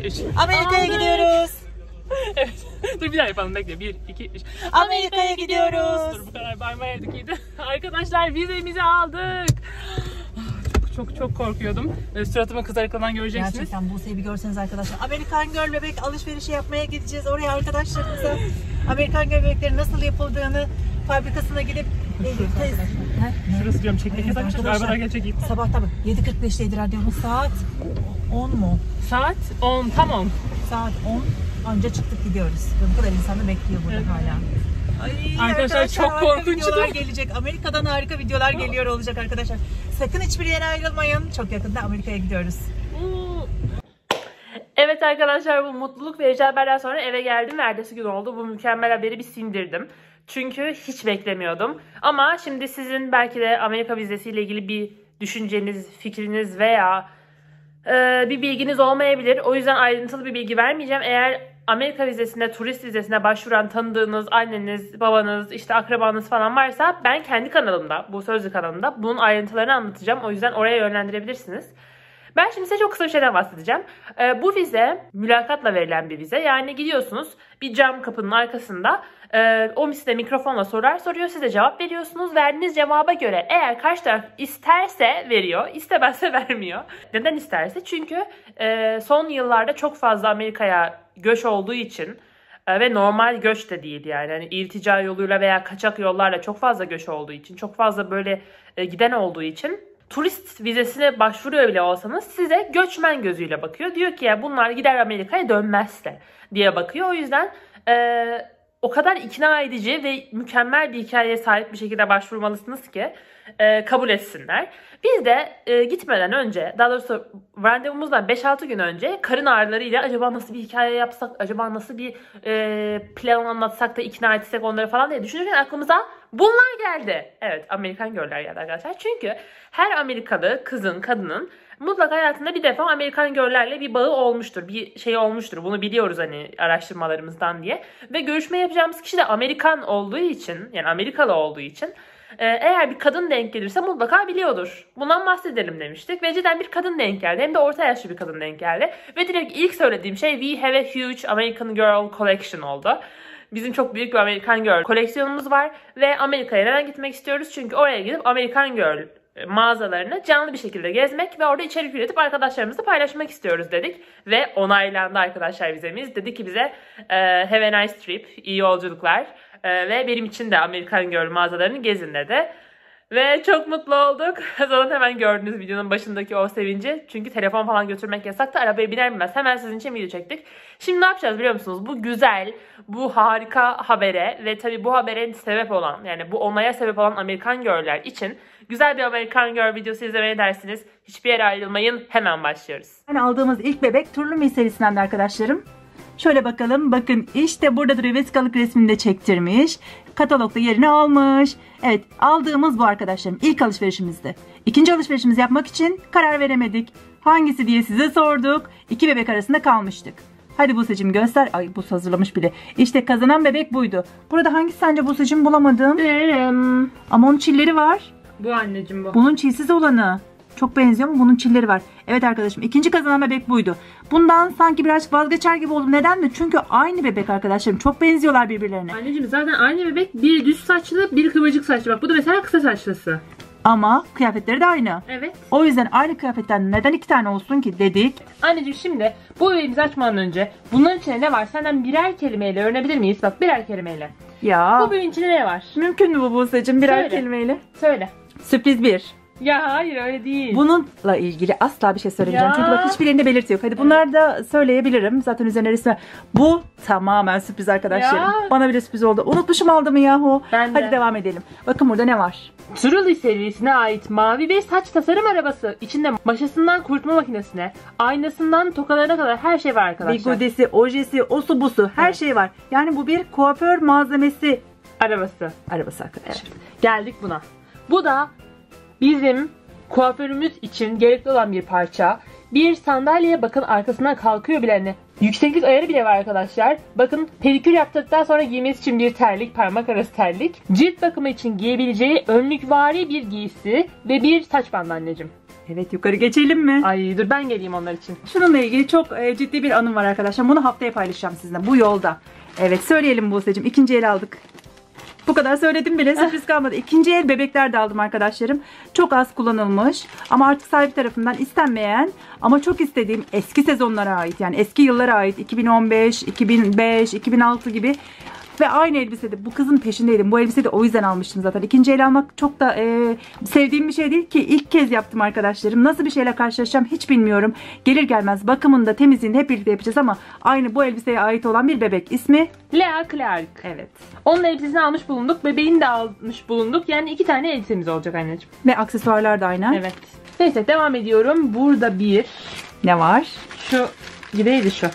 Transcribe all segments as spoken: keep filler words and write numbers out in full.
üç. Amerika'ya gidiyoruz. Evet. Dur bir daha yapalım, bekle. bir, iki, üç. Amerika'ya gidiyoruz. Dur bu kadar bağırmayaydık iyiydi. Arkadaşlar vizemizi aldık. Çok çok çok korkuyordum. Böyle suratımın kızarıklığından göreceksiniz. Gerçekten Buse'yi bir görseniz arkadaşlar. Amerikan Girl bebek alışverişi yapmaya gideceğiz. Oraya arkadaşlarımıza Amerikan Girl bebeklerin nasıl yapıldığını fabrikasına gidip tez. Şurası diyorum çekmek yasak. Arabalar gelecek iyi. Sabah tabi yedi kırk beşteydi radyomuz. Saat on mu? Saat on, tam on. Saat on. Anca çıktık gidiyoruz. Bu kadar insan da bekliyor burada evet. hala. Ay, arkadaşlar, arkadaşlar çok korkunç videolar gelecek. Amerika'dan harika videolar geliyor olacak arkadaşlar. Sakın hiçbir yere ayrılmayın. Çok yakında Amerika'ya gidiyoruz. Evet arkadaşlar, bu mutluluk verici haberden sonra eve geldim ve ertesi gün oldu. Bu mükemmel haberi bir sindirdim. Çünkü hiç beklemiyordum. Ama şimdi sizin belki de Amerika vizesiyle ilgili bir düşünceniz, fikriniz veya e, bir bilginiz olmayabilir. O yüzden ayrıntılı bir bilgi vermeyeceğim. Eğer Amerika vizesine, turist vizesine başvuran tanıdığınız anneniz, babanız, işte akrabanız falan varsa ben kendi kanalımda, bu sözlü kanalımda bunun ayrıntılarını anlatacağım. O yüzden oraya yönlendirebilirsiniz. Ben şimdi size çok kısa bir şeyden bahsedeceğim. Ee, bu vize mülakatla verilen bir vize. Yani gidiyorsunuz bir cam kapının arkasında e, o size mikrofonla sorular soruyor. Siz de cevap veriyorsunuz. Verdiğiniz cevaba göre eğer karşı taraf isterse veriyor, istemezse vermiyor. Neden isterse? Çünkü e, son yıllarda çok fazla Amerika'ya göç olduğu için e, ve normal göç de değil yani. yani iltica yoluyla veya kaçak yollarla çok fazla göç olduğu için, çok fazla böyle e, giden olduğu için turist vizesine başvuruyor bile olsanız size göçmen gözüyle bakıyor. Diyor ki ya bunlar gider Amerika'ya dönmezse diye bakıyor. O yüzden e, o kadar ikna edici ve mükemmel bir hikayeye sahip bir şekilde başvurmalısınız ki e, kabul etsinler. Biz de e, gitmeden önce, daha doğrusu randevumuzdan beş altı gün önce karın ağrılarıyla acaba nasıl bir hikaye yapsak, acaba nasıl bir e, plan anlatsak da ikna etsek onları falan diye düşünürken aklımıza bunlar geldi. Evet, Amerikan Girl'ler geldi arkadaşlar. Çünkü her Amerikalı kızın, kadının mutlaka hayatında bir defa Amerikan Girl'lerle bir bağı olmuştur. Bir şey olmuştur. Bunu biliyoruz hani araştırmalarımızdan diye. Ve görüşme yapacağımız kişi de Amerikan olduğu için, yani Amerikalı olduğu için eğer bir kadın denk gelirse mutlaka biliyordur. Bundan bahsedelim demiştik. Ve cidden bir kadın denk geldi. Hem de orta yaşlı bir kadın denk geldi. Ve direkt ilk söylediğim şey We have a huge American Girl collection oldu. Bizim çok büyük bir Amerikan Girl koleksiyonumuz var. Ve Amerika'ya neden gitmek istiyoruz? Çünkü oraya gidip Amerikan Girl mağazalarını canlı bir şekilde gezmek ve orada içerik üretip arkadaşlarımızla paylaşmak istiyoruz dedik. Ve onaylandı arkadaşlar vizemiz. Dedi ki bize have a nice trip, iyi yolculuklar. Ee, ve benim için de Amerikan Girl mağazalarını gezin dedi. Ve çok mutlu olduk. Zaten hemen gördüğünüz videonun başındaki o sevinci. Çünkü telefon falan götürmek yasaktı. Arabaya biner binmez hemen sizin için video çektik. Şimdi ne yapacağız biliyor musunuz? Bu güzel, bu harika habere ve tabii bu habere sebep olan, yani bu onaya sebep olan Amerikan Girl'ler için güzel bir Amerikan Girl videosu izlemeye dersiniz. Hiçbir yere ayrılmayın. Hemen başlıyoruz. Yani aldığımız ilk bebek Turlu serisinden de arkadaşlarım. Şöyle bakalım. Bakın işte burada duruyor. Vesikalık resmini de çektirmiş. Katalogda yerini almış. Evet, aldığımız bu arkadaşlarım. İlk alışverişimizdi. İkinci alışverişimizi yapmak için karar veremedik. Hangisi diye size sorduk. İki bebek arasında kalmıştık. Hadi Buse'cim göster. Ay Buse hazırlamış bile. İşte kazanan bebek buydu. Burada hangisi sence Buse'cim, bulamadım. Benim. Ama onun çilleri var. Bu anneciğim bu. Bunun çilsiz olanı. Çok benziyor ama bunun çilleri var. Evet arkadaşım, ikinci kazanan bebek buydu. Bundan sanki birazcık vazgeçer gibi oldum. Neden mi? Çünkü aynı bebek arkadaşlarım. Çok benziyorlar birbirlerine. Anneciğim zaten aynı bebek. Bir düz saçlı, bir kıvırcık saçlı. Bak bu da mesela kısa saçlısı. Ama kıyafetleri de aynı. Evet. O yüzden aynı kıyafetten neden iki tane olsun ki dedik. Anneciğim şimdi bu bebeğimizi açmadan önce bunların içinde ne var? Senden birer kelimeyle öğrenebilir miyiz? Bak birer kelimeyle. Ya. Bu bebeğin içinde ne var? Mümkün mü bu Buse'cim birer Söyle. kelimeyle? Söyle. Sürpriz bir. Ya hayır öyle değil. Bununla ilgili asla bir şey söylemeyeceğim. Ya. Çünkü bak hiçbirinde belirti yok. Hadi bunlar da söyleyebilirim. Zaten üzerine resmi. Bu tamamen sürpriz arkadaşlarım. Ya. Bana bile sürpriz oldu. Unutmuşum aldığımı yahu. Ben de. Hadi devam edelim. Bakın burada ne var? Truly serisine ait mavi ve saç tasarım arabası. İçinde maşasından kurutma makinesine, aynasından tokalarına kadar her şey var arkadaşlar. Bigodesi, ojesi, osu busu her Evet. şey var. Yani bu bir kuaför malzemesi Arabası. arabası arkadaşlar. Evet. Geldik buna. Bu da bizim kuaförümüz için gerekli olan bir parça. Bir sandalyeye bakın arkasından kalkıyor bile ne. Yükseklik ayarı bile var arkadaşlar. Bakın pedikür yaptıktan sonra giymesi için bir terlik, parmak arası terlik. Cilt bakımı için giyebileceği önlükvari bir giysi ve bir saç bandı anneciğim. Evet, yukarı geçelim mi? Ay dur ben geleyim onlar için. Şununla ilgili çok e, ciddi bir anım var arkadaşlar. Bunu haftaya paylaşacağım sizinle bu yolda. Evet, söyleyelim Buse'cim. İkinci el aldık. Bu kadar söyledim bile, sürpriz kalmadı. İkinci el bebekler de aldım arkadaşlarım. Çok az kullanılmış ama artık sahibi tarafından istenmeyen ama çok istediğim eski sezonlara ait, yani eski yıllara ait, iki bin on beş, iki bin beş, iki bin altı gibi. Ve aynı elbisede bu kızın peşindeydim. Bu elbiseyi de o yüzden almıştım zaten. İkinci el almak çok da e, sevdiğim bir şey değil ki. İlk kez yaptım arkadaşlarım. Nasıl bir şeyle karşılaşacağım hiç bilmiyorum. Gelir gelmez bakımında, temizliğini hep birlikte yapacağız ama aynı bu elbiseye ait olan bir bebek. İsmi Lea Clark. Evet. Onun elbisesini almış bulunduk. Bebeğini de almış bulunduk. Yani iki tane elbisemiz olacak anneciğim. Ve aksesuarlar da aynı. Evet. Neyse devam ediyorum. Burada bir. Ne var? Şu gideydi şu.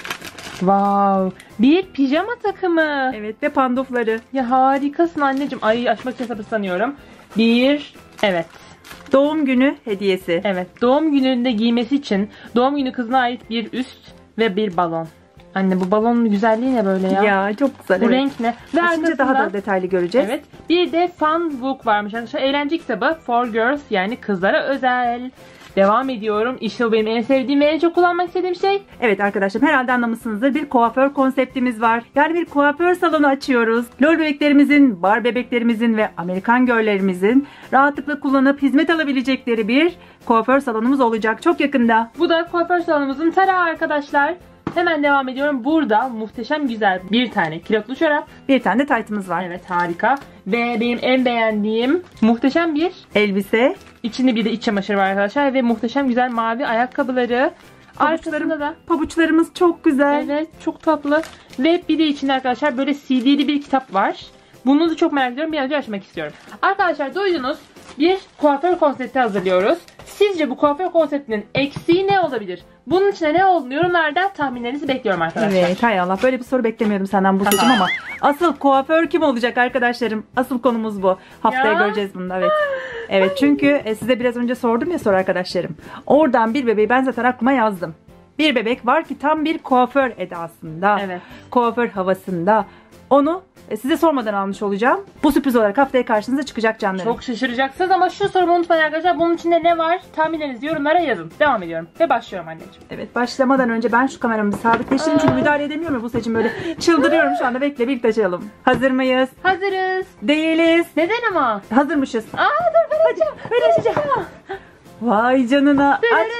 Wow. Bir pijama takımı. Evet, ve pandofları. Ya harikasın anneciğim. Ay açmak için sabırsızlanıyorum. Bir. Evet. Doğum günü hediyesi. Evet. Doğum gününde giymesi için doğum günü kızına ait bir üst ve bir balon. Anne bu balonun güzelliği ne böyle ya? Ya çok güzel. Bu evet. renk ne? Ve Açınca daha da detaylı göreceğiz. Evet. Bir de fun book varmış arkadaşlar. Eğlence kitabı for girls, yani kızlara özel. Devam ediyorum. İşte benim en sevdiğim ve en çok kullanmak istediğim şey. Evet arkadaşlar, herhalde anlamışsınızdır. Bir kuaför konseptimiz var. Yani bir kuaför salonu açıyoruz. Lol bebeklerimizin, bar bebeklerimizin ve Amerikan girl'lerimizin rahatlıkla kullanıp hizmet alabilecekleri bir kuaför salonumuz olacak çok yakında. Bu da kuaför salonumuzun tarağı arkadaşlar. Hemen devam ediyorum. Burada muhteşem güzel bir tane kilotlu çorap. Bir tane de taytımız var. Evet harika. Ve benim en beğendiğim muhteşem bir elbise. İçinde bir de iç çamaşırı var arkadaşlar. Ve muhteşem güzel mavi ayakkabıları. Arkasında da. Pabuçlarımız çok güzel. Evet çok tatlı. Ve bir de içinde arkadaşlar böyle C D'li bir kitap var. Bunu da çok merak ediyorum. Bir an önce açmak istiyorum. Arkadaşlar duydunuz. Bir kuaför konsepti hazırlıyoruz. Sizce bu kuaför konseptinin eksiği ne olabilir? Bunun içine ne olduğunu yorumlarda tahminlerinizi bekliyorum arkadaşlar. Evet, hay Allah, böyle bir soru beklemiyordum senden bu seçim ama asıl kuaför kim olacak arkadaşlarım? Asıl konumuz bu. Haftaya Ya. göreceğiz bunu da, evet. Evet, çünkü e, size biraz önce sordum ya soru arkadaşlarım. Oradan bir bebeği ben zaten aklıma yazdım. Bir bebek var ki tam bir kuaför edasında. Evet. Kuaför havasında. Onu e, size sormadan almış olacağım. Bu sürpriz olarak haftaya karşınıza çıkacak canlarım. Çok şaşıracaksınız ama şu sorumu unutmayın arkadaşlar. Bunun içinde ne var? Tahminlerinizi yorumlara yazın. Devam ediyorum. Ve başlıyorum anneciğim. Evet, başlamadan önce ben şu kameramı bir sabitleştireyim çünkü müdahale edemiyorum ya bu seçim, böyle çıldırıyorum şu anda. Bekle, birlikte açalım. Hazır mıyız? Hazırız. Değiliz. Neden ama? Hazırmışız. Aa dur ben açacağım. Ben açacağım. Vay canına. Aç aç.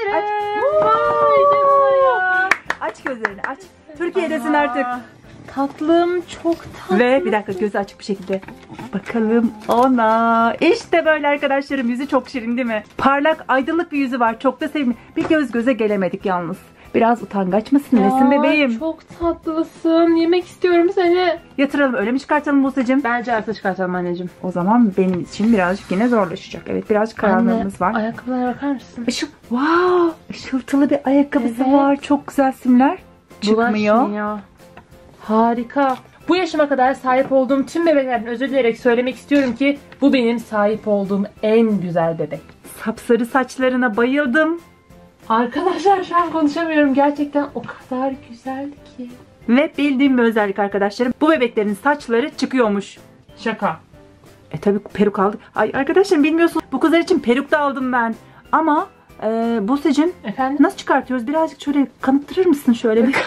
Vay canına ya. Aç gözlerini, aç. Türkiye'desin artık. Tatlım çok tatlı. Ve bir dakika, gözü açık bir şekilde bakalım ona. İşte böyle arkadaşlarım, yüzü çok şirin değil mi? Parlak, aydınlık bir yüzü var. Çok da sevimli. Bir göz göze gelemedik yalnız. Biraz utangaç mısın? Nesin bebeğim? Çok tatlısın. Yemek istiyorum seni. Yatıralım, öyle mi çıkartalım Buse'cim? Bence artık çıkartalım anneciğim. O zaman benim için birazcık yine zorlaşacak. Evet, birazcık karanlığımız var. Ayakkabılara bakar mısın? Işıl, wow, ışıltılı bir ayakkabısı Evet. var. Çok güzel simler. Çıkmıyor. Bulaşmıyor. Harika. Bu yaşıma kadar sahip olduğum tüm bebeklerden özür dileyerek söylemek istiyorum ki bu benim sahip olduğum en güzel bebek. Sapsarı saçlarına bayıldım. Arkadaşlar şu an konuşamıyorum. Gerçekten o kadar güzeldi ki. Ve bildiğim bir özellik arkadaşlarım. Bu bebeklerin saçları çıkıyormuş. Şaka. E tabi peruk aldık. Ay arkadaşlarım, bilmiyorsun, bu kızlar için peruk da aldım ben. Ama e, Buse'cim Efendim? nasıl çıkartıyoruz? Birazcık şöyle kanıttırır mısın şöyle bir?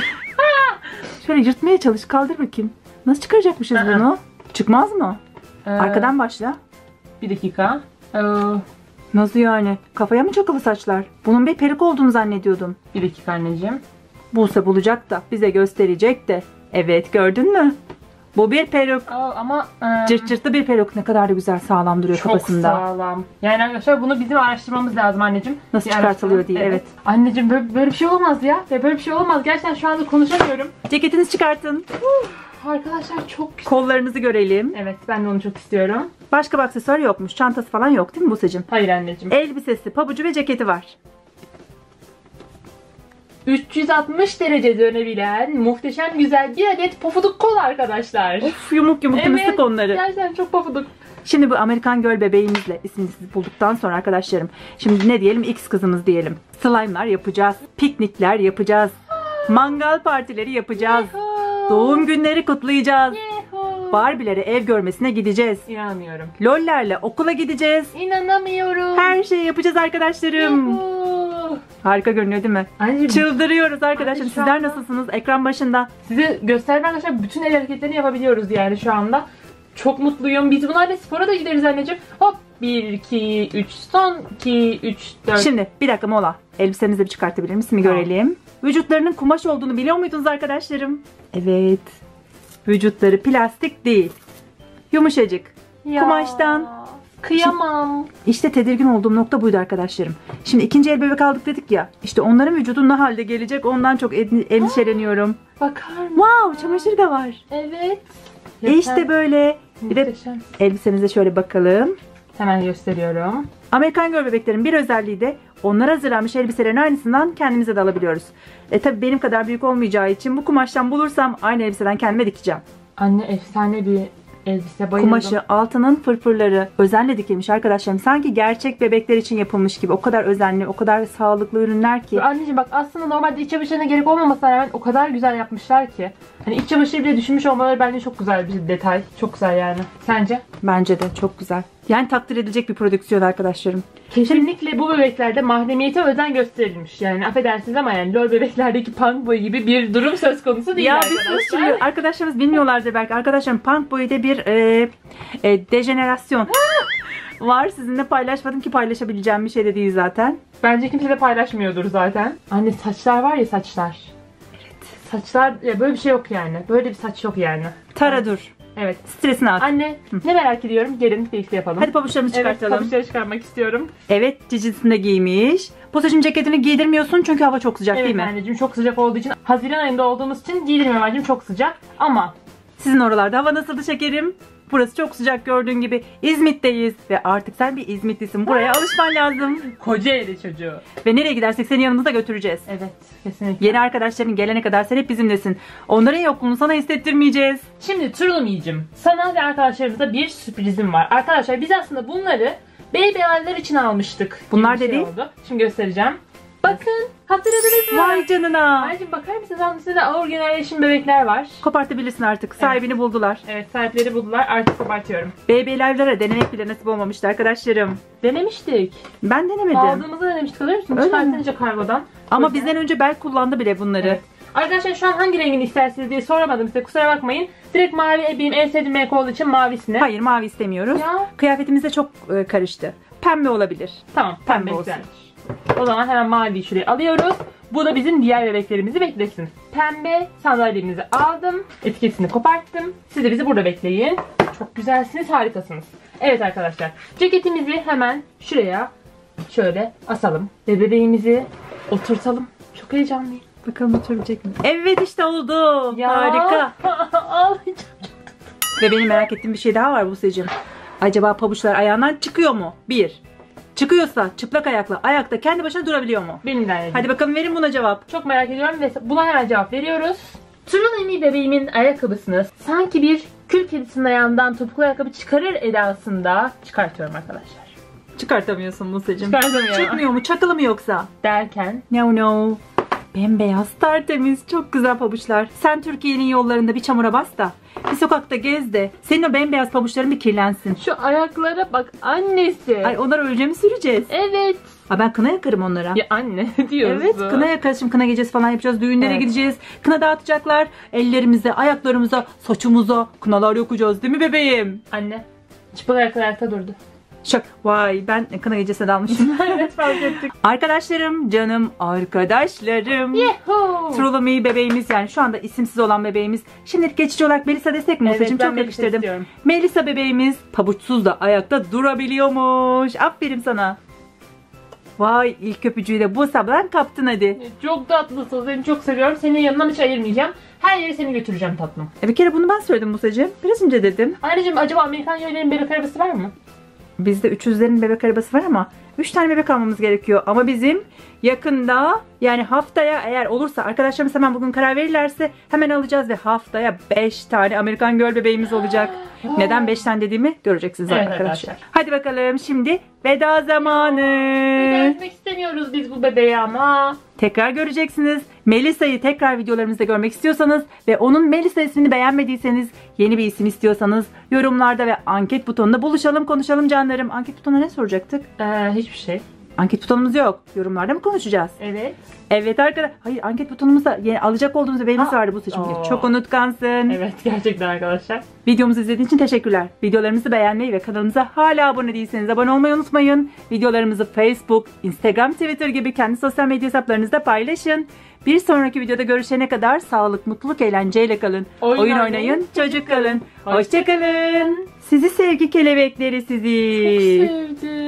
Şöyle yırtmaya çalış, kaldır bakayım. Nasıl çıkaracakmışız Aa. bunu? Çıkmaz mı? Ee, Arkadan başla. Bir dakika. Ee, Nasıl yani? Kafaya mı çakılı saçlar? Bunun bir peruk olduğunu zannediyordum. bir dakika anneciğim. Buse bulacak da bize gösterecek de. Evet, gördün mü? Bu bir peruk. Aa, ama e, Cırt cırtlı bir peruk. Ne kadar da güzel, sağlam duruyor çok kafasında. sağlam. Yani arkadaşlar bunu bizim araştırmamız lazım anneciğim. Nasıl Bir çıkartılıyor araştıralım. diye, evet. Anneciğim böyle, böyle bir şey olamaz ya. Ya böyle bir şey olamaz. Gerçekten şu anda konuşamıyorum. Ceketinizi çıkartın. Arkadaşlar çok güzel. Kollarınızı görelim. Evet ben de onu çok istiyorum. Başka bir aksesuar yokmuş. Çantası falan yok değil mi Buse'cim? Hayır anneciğim. Elbisesi, pabucu ve ceketi var. üç yüz altmış derece dönebilen muhteşem güzel bir adet pofuduk kol arkadaşlar. Of, yumuk yumuk temizlik onları. Gerçekten çok pofuduk. Şimdi bu Amerikan Girl bebeğimizle ismini siz bulduktan sonra arkadaşlarım. Şimdi ne diyelim? X kızımız diyelim. Slime'lar yapacağız. Piknikler yapacağız. Mangal partileri yapacağız. Doğum günleri kutlayacağız. Yeho. Barbie'lere ev görmesine gideceğiz. İnanmıyorum. LOL'lerle okula gideceğiz. İnanamıyorum. Her şeyi yapacağız arkadaşlarım. Yuhuu. Harika görünüyor değil mi? Anneciğim, Çıldırıyoruz arkadaşlarım. Anne, şu Sizler anda- nasılsınız? Ekran başında. size gösterme arkadaşlar, bütün el hareketlerini yapabiliyoruz yani şu anda. Çok mutluyum. Biz bunlarla spora da gideriz anneciğim. Hop. bir, iki, üç, son. iki, üç, dört. Şimdi bir dakika mola. Elbisemizi bir çıkartabilir misin? Bir Tamam. görelim. Vücutlarının kumaş olduğunu biliyor muydunuz arkadaşlarım? Evet. Vücutları plastik değil. Yumuşacık. Ya, Kumaştan. Kıyamam. İşte tedirgin olduğum nokta buydu arkadaşlarım. Şimdi ikinci el bebek aldık dedik ya. İşte onların vücudu ne halde gelecek, ondan çok en- endişeleniyorum. Bakar mısın? Wow, çamaşır da var. Evet. İşte böyle. Bir de Muhteşem. elbisemize şöyle bakalım. Hemen gösteriyorum. Amerikan Girl bebeklerin bir özelliği de onlara hazırlanmış elbiselerin aynısından kendimize de alabiliyoruz. E tabi benim kadar büyük olmayacağı için bu kumaştan bulursam aynı elbiseden kendime dikeceğim. Anne efsane bir elbise, bayıldım. Kumaşı, altının fırfırları özenle dikilmiş arkadaşlarım. Sanki gerçek bebekler için yapılmış gibi. O kadar özenli, o kadar sağlıklı ürünler ki. Anneciğim bak, aslında normalde iç çamaşırına gerek olmamasına rağmen o kadar güzel yapmışlar ki. Hani iç çamaşırı bile düşünmüş olmaları bence çok güzel bir detay. Çok güzel yani. Sence? Bence de çok güzel. Yani takdir edilecek bir prodüksiyon arkadaşlarım. Kesinlikle bu bebeklerde mahremiyete özen gösterilmiş. Yani affedersiniz ama yani LOL bebeklerdeki punk boy gibi bir durum söz konusu değil Ya arkadaşlar. biz sus şimdi, arkadaşlarımız bilmiyorlardır belki. Arkadaşlarım punk boy'da bir e, e, dejenerasyon var. Sizinle paylaşmadım ki paylaşabileceğim bir şey de değil zaten. Bence kimse de paylaşmıyordur zaten. Anne saçlar var ya, saçlar. Evet. Saçlar ya, böyle bir şey yok yani. Böyle bir saç yok yani. Tara dur. Evet. Stresini at. Anne ne merak ediyorum. Gelin birlikte yapalım. Hadi pabuçlarımızı Evet, çıkartalım. pabuçları çıkarmak istiyorum. Evet, cicisini de giymiş. Bu saçın ceketini giydirmiyorsun çünkü hava çok sıcak Evet değil mi? anneciğim, çok sıcak olduğu için, Haziran ayında olduğumuz için giydirmiyorum anneciğim, çok sıcak. Ama Sizin oralarda hava nasıldı şekerim? Burası çok sıcak, gördüğün gibi. İzmit'teyiz ve artık sen bir İzmitlisin. Buraya alışman lazım. Kocaeli çocuğu. Ve nereye gidersek seni yanımızda götüreceğiz. Evet, kesinlikle. Yeni arkadaşların gelene kadar sen hep bizimlesin. Onların yokluğunu sana hissettirmeyeceğiz. Şimdi Turulumicim, sana ve arkadaşlarımıza bir sürprizim var. Arkadaşlar biz aslında bunları baby haller için almıştık. Bunlar gibi bir dedi? oldu. Şimdi göstereceğim. Bakın, hatırladınız mı? Vay canına. Anneciğim bakar mısınız? Onun üstünde de ağır generation bebekler var. Kopartabilirsin artık. Sahibini buldular. Evet, sahipleri buldular. Artık kopartıyorum. Baby Live'lara denemek bile nasip olmamıştı arkadaşlarım. Denemiştik. Ben denemedim. Aldığımızda denemiştik, hatırlıyor musun? Öyle mi? Çıkartınca kargodan. Ama Böyle. bizden önce Berk kullandı bile bunları. Evet. Arkadaşlar şu an hangi rengini istersiniz diye soramadım size, kusura bakmayın. Direkt mavi benim en sevdiğim renk olduğu için mavisini. Hayır, mavi istemiyoruz. Ya. Kıyafetimizde çok e, karıştı. Pembe olabilir. Tamam, Pembe pembe olsun. güzelmiş. O zaman hemen maviyi şuraya alıyoruz. Bu da bizim diğer bebeklerimizi beklesin. Pembe sandalyemizi aldım. Etiketini koparttım. Siz de bizi burada bekleyin. Çok güzelsiniz, harikasınız. Evet arkadaşlar, ceketimizi hemen şuraya şöyle asalım. Ve bebeğimizi oturtalım. Çok heyecanlıyım. Bakalım oturabilecek mi? Evet, işte oldu. Ya. Harika. Ağlayacağım. Ve benim merak ettiğim bir şey daha var Buse'cim. Acaba pabuçlar ayağından çıkıyor mu? Bir. Çıkıyorsa çıplak ayakla ayakta kendi başına durabiliyor mu? Benim de anneciğim. Hadi bakalım, verin buna cevap. Çok merak ediyorum ve buna hemen cevap veriyoruz. Turunemi bebeğimin ayakkabısını sanki bir kül kedisinin ayağından topuklu ayakkabı çıkarır edasında çıkartıyorum arkadaşlar. Çıkartamıyorsun Buse'cim. Çıkartamıyorum. Çıkmıyor mu? Çakılı mı yoksa? Derken No no. Bembeyaz, tertemiz, çok güzel pabuçlar. Sen Türkiye'nin yollarında bir çamura bas da, bir sokakta gez de, senin o bembeyaz pabuçların bir kirlensin. şu ayaklara bak annesi. Ay, onlara ölce mi süreceğiz? Evet. Ha, ben kına yakarım onlara. Ya anne diyorsun. Evet, kına yakarız. Şimdi kına gecesi falan yapacağız. Düğünlere Evet. gideceğiz. Kına dağıtacaklar. Ellerimize, ayaklarımıza, saçımıza kınalar yakacağız değil mi bebeğim? Anne. Çıplak ayaklar ayakta durdu. Şak. Vay, ben kına gecesine dalmışım. Evet, fark ettik. Arkadaşlarım, canım arkadaşlarım. Yehoo. Trulami bebeğimiz, yani şu anda isimsiz olan bebeğimiz. Şimdilik geçici olarak Melisa destek mi Evet, Musa'cığım? ben Çok Melisa yakıştırdım. istiyorum. Melisa bebeğimiz pabuçsuz da ayakta durabiliyormuş. Aferin sana. Vay, ilk öpücüğü de bu sabahdan kaptın hadi. Çok tatlısın. Seni çok seviyorum. Seni yanımdan hiç ayırmayacağım. Her yere seni götüreceğim tatlım. E bir kere bunu ben söyledim Musa'cığım. Biraz önce dedim. Anneciğim, acaba Amerikan yöylerin bebek arabası var mı? Bizde üç yüzlerin bebek arabası var ama üç tane bebek almamız gerekiyor. Ama bizim yakında, yani haftaya eğer olursa, arkadaşlarımız hemen bugün karar verirlerse hemen alacağız ve haftaya beş tane Amerikan Girl bebeğimiz olacak. Neden beş tane dediğimi göreceksiniz Evet arkadaşlar. arkadaşlar. Hadi bakalım, şimdi veda zamanı. Görmek istemiyoruz biz bu bebeği ama. Tekrar göreceksiniz. Melisa'yı tekrar videolarımızda görmek istiyorsanız ve onun Melisa ismini beğenmediyseniz, yeni bir isim istiyorsanız yorumlarda ve anket butonunda buluşalım, konuşalım canlarım. Anket butonuna ne soracaktık? Ee, hiçbir şey. Anket butonumuz yok. Yorumlarda mı konuşacağız? Evet. Evet arkadaşlar. Hayır, anket butonumuzda yeni alacak olduğumuz bebeğimiz Aa. vardı bu seçimde. Oo. Çok unutkansın. Evet gerçekten arkadaşlar. Videomuzu izlediğiniz için teşekkürler. Videolarımızı beğenmeyi ve kanalımıza hala abone değilseniz abone olmayı unutmayın. Videolarımızı Facebook, Instagram, Twitter gibi kendi sosyal medya hesaplarınızda paylaşın. Bir sonraki videoda görüşene kadar sağlık, mutluluk, eğlenceyle kalın. Oyun Oyun oynayın, oynayın, çocuk kalın. Hoşça Hoşçakalın. Sizi sevgi kelebekleri sizi. Çok sevdim.